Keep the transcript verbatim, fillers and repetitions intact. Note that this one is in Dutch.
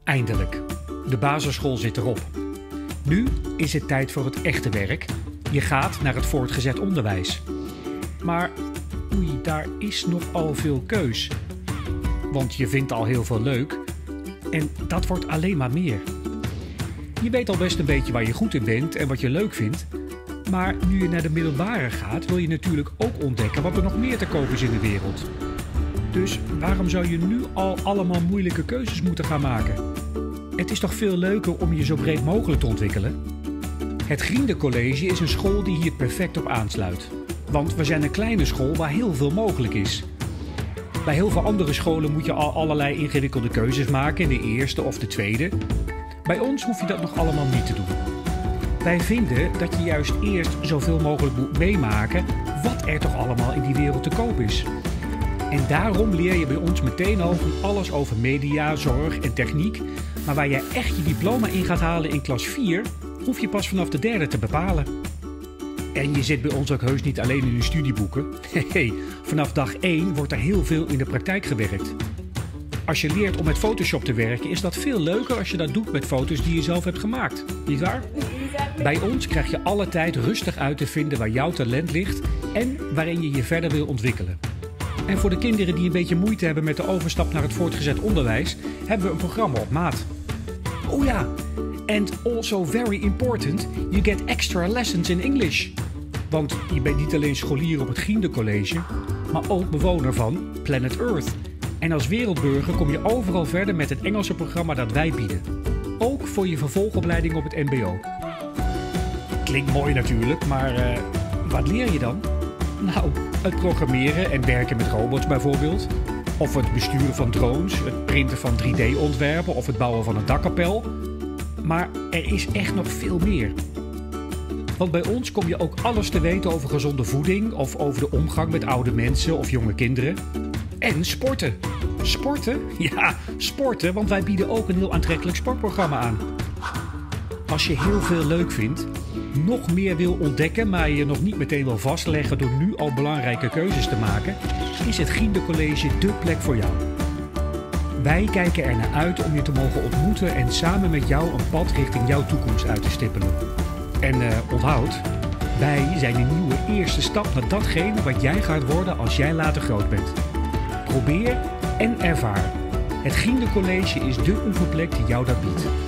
Eindelijk. De basisschool zit erop. Nu is het tijd voor het echte werk. Je gaat naar het voortgezet onderwijs. Maar oei, daar is nogal veel keus. Want je vindt al heel veel leuk. En dat wordt alleen maar meer. Je weet al best een beetje waar je goed in bent en wat je leuk vindt. Maar nu je naar de middelbare gaat, wil je natuurlijk ook ontdekken wat er nog meer te koop is in de wereld. Dus waarom zou je nu al allemaal moeilijke keuzes moeten gaan maken? Het is toch veel leuker om je zo breed mogelijk te ontwikkelen? Het Griende College is een school die hier perfect op aansluit. Want we zijn een kleine school waar heel veel mogelijk is. Bij heel veel andere scholen moet je al allerlei ingewikkelde keuzes maken in de eerste of de tweede. Bij ons hoef je dat nog allemaal niet te doen. Wij vinden dat je juist eerst zoveel mogelijk moet meemaken wat er toch allemaal in die wereld te koop is. En daarom leer je bij ons meteen al van alles over media, zorg en techniek. Maar waar jij echt je diploma in gaat halen in klas vier, hoef je pas vanaf de derde te bepalen. En je zit bij ons ook heus niet alleen in je studieboeken. Nee, vanaf dag één wordt er heel veel in de praktijk gewerkt. Als je leert om met Photoshop te werken, is dat veel leuker als je dat doet met foto's die je zelf hebt gemaakt. Niet waar? Bij ons krijg je alle tijd rustig uit te vinden waar jouw talent ligt en waarin je je verder wil ontwikkelen. En voor de kinderen die een beetje moeite hebben met de overstap naar het voortgezet onderwijs, hebben we een programma op maat. Oh ja, and also very important, you get extra lessons in English. Want je bent niet alleen scholier op het Griende College, maar ook bewoner van Planet Earth. En als wereldburger kom je overal verder met het Engelse programma dat wij bieden. Ook voor je vervolgopleiding op het M B O. Klinkt mooi natuurlijk, maar uh, wat leer je dan? Nou, het programmeren en werken met robots bijvoorbeeld. Of het besturen van drones, het printen van drie D ontwerpen of het bouwen van een dakkapel. Maar er is echt nog veel meer. Want bij ons kom je ook alles te weten over gezonde voeding of over de omgang met oude mensen of jonge kinderen. En sporten. Sporten? Ja, sporten, want wij bieden ook een heel aantrekkelijk sportprogramma aan. Als je heel veel leuk vindt, nog meer wil ontdekken, maar je nog niet meteen wil vastleggen door nu al belangrijke keuzes te maken, is het Griende College dé plek voor jou. Wij kijken er naar uit om je te mogen ontmoeten en samen met jou een pad richting jouw toekomst uit te stippelen. En uh, onthoud, wij zijn een nieuwe eerste stap naar datgene wat jij gaat worden als jij later groot bent. Probeer en ervaar. Het Griende College is dé oefenplek die jou dat biedt.